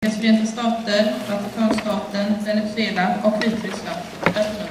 Amerikas Förenta Stater, Vatikanstaten, Venezuela och Vitryssland. Öppna.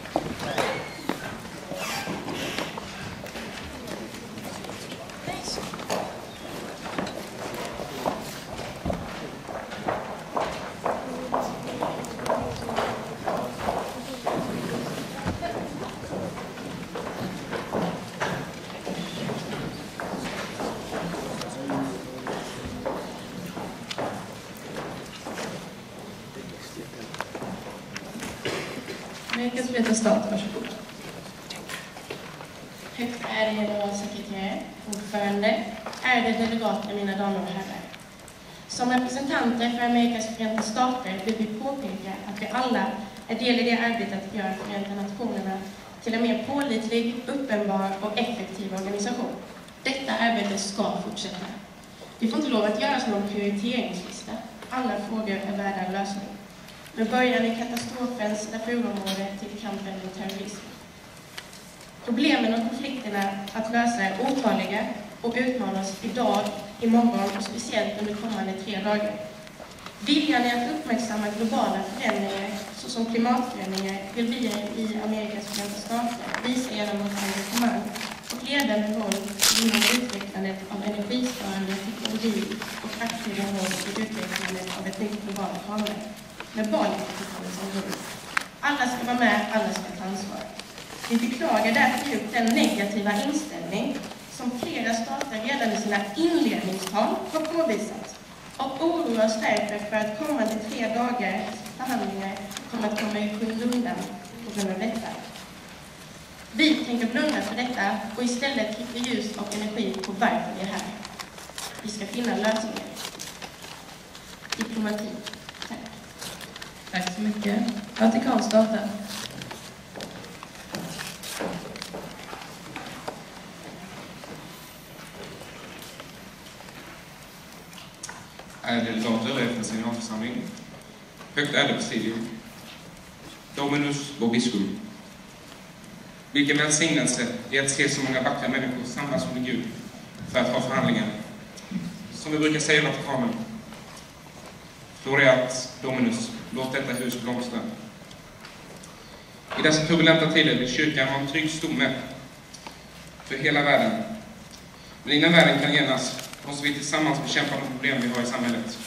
Amerikas Förenta Stater, varsågod. Högt ärade generalsekreterare, ordförande, ärade delegater, mina damer och herrar. Som representanter för Amerikas Förenta Stater vill vi påpeka att vi alla är del i det arbetet att göra Förenta Nationerna till en mer pålitlig, uppenbar och effektiv organisation. Detta arbete ska fortsätta. Vi får inte lov att göra som någon prioriteringslista. Alla frågor är värda en lösning. Med början i katastrofens naturområde till kampen mot terrorism. Problemen och konflikterna att lösa är otaliga och utmanar oss idag, imorgon och speciellt under kommande 3 dagar. Viljan i att uppmärksamma globala förändringar såsom klimatförändringar vill vi i Amerikas Förenta Stater visa genom vårt engagemang och ledande roll inom utvecklandet av energisparande teknologi och aktiva roll i utvecklandet av ett nytt globalt ramverk med barnkonventionen som grund. Alla ska vara med, alla ska ta ansvar. Vi beklagar därför djupt den negativa inställning som flera stater redan i sina inledningstal har påvisat och oroar oss därför för att kommande 3 dagars förhandlingar kommer att komma i skymundan på grund av detta. Vi tänker blunda för detta och istället trycka ljus och energi på varför vi är här. Vi ska finna lösningar. Diplomati. Tack. Tack så mycket. Vatikanstaten. Ärade delegater, FN:s generalförsamling, högt ärade presidium, Dominus Vobiscum. Vilken välsignelse är att se så många vackra människor samlas under Gud för att ha förhandlingar. Som vi brukar säga i Vatikanen, Floreat Dominus, låt detta hus blomstra. I dessa turbulenta tider vill kyrkan ha en trygg stomme för hela världen. Men innan världen kan enas måste vi tillsammans bekämpa de problem vi har i samhället.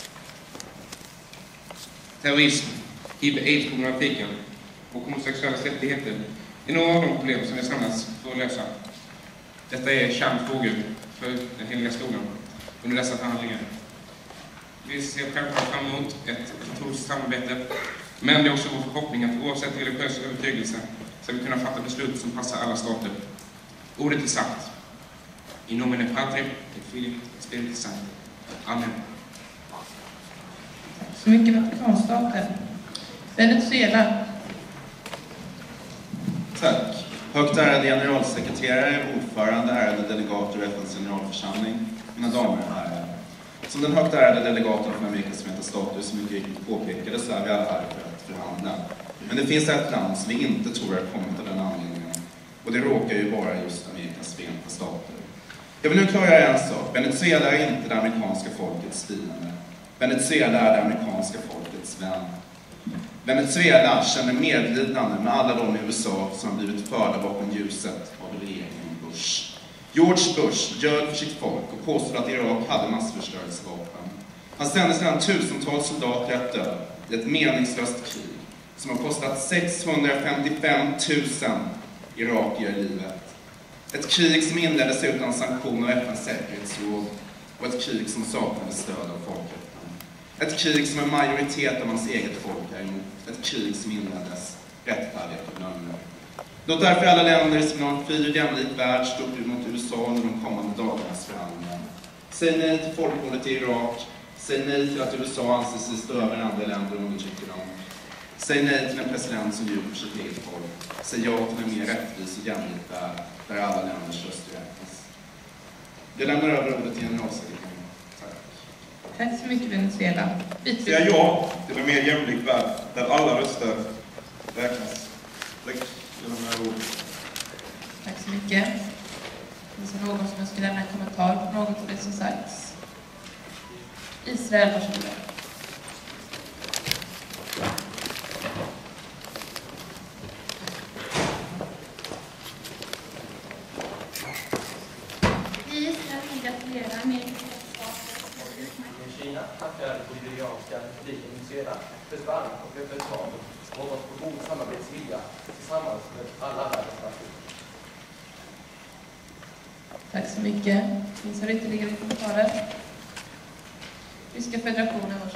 Terrorism, HIV/AIDS-problematiken och homosexuella rättigheter är några av de problem som vi samlas för att lösa. Detta är kärnfrågor för den heliga stolen under dessa förhandlingar. Vi ser självklart fram emot ett katolskt samarbete, men det är också vår förhoppning att oavsett religiös övertygelse ska vi kunna fatta beslut som passar alla stater. Ordet är sagt. In nomine Patri, et Filii, et Spiritus Sancti. Amen. Så mycket Vatikanstaten. Venezuela. Tack. Högt ärade generalsekreterare, ordförande, ärade delegater och FN:s generalförsamling, mina damer och herrar. Som den högt ärade delegaten från Amerikas Förenta Stater som mycket riktigt påpekade så är vi alla här för att förhandla. Men det finns ett land som vi inte tror har kommit av den anledningen. Och det råkar ju vara just Amerikas Förenta Stater. Jag vill nu klargöra en sak. Venezuela är inte det amerikanska folkets fiende. Venezuela är det amerikanska folkets vän. Venezuela känner medlidande med alla de i USA som har blivit förda bakom ljuset av regeringen Bush. George Bush ljög för sitt folk och påstod att Irak hade massförstörelsevapen. Han sände sedan tusentals soldater att dö i ett meningslöst krig som har kostat 655 000 irakier livet. Ett krig som inleddes utan sanktion av FN:s säkerhetsråd och ett krig som saknade stöd av folkrätten. Ett krig som en majoritet av hans eget folk är emot. Ett krig som inleddes rättfärdigt och lögner. Låt därför alla länder som har en fri och jämlik värld stå upp mot USA under de kommande dagarnas förhandlingar. Säg nej till folkmordet i Irak. Säg nej till att USA anser sig stå över andra länder och undertrycker dem. Säg nej till en president som ljuger för sitt eget folk. Säg ja till en mer rättvis och jämlik värld där alla länders röster räknas. Jag lämnar över ordet till generalsekreteraren. Tack. Tack så mycket, Venezuela. Säga ja till en mer jämlik värld där alla röster räknas. Tack. Jag lämnar över ordet. Tack så mycket. Finns det någon som önskar lämna en kommentar på något av det som sagts? Israel, varsågod. Syrianska republiken initiera festival och festival och hoppas på god samarbetsvilja tillsammans med alla världens nationer. Tack så mycket. Finns det ytterligare kommentarer? Ryska federationen.